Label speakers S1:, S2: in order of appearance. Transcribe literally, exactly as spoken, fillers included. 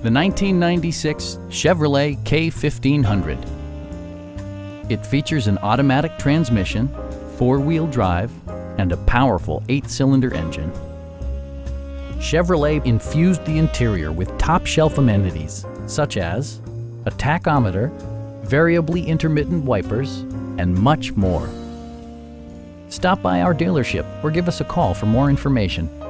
S1: the nineteen ninety-six Chevrolet K fifteen hundred. It features an automatic transmission, four-wheel drive, and a powerful eight-cylinder engine. Chevrolet infused the interior with top-shelf amenities such as a tachometer, variably intermittent wipers, and much more. Stop by our dealership or give us a call for more information.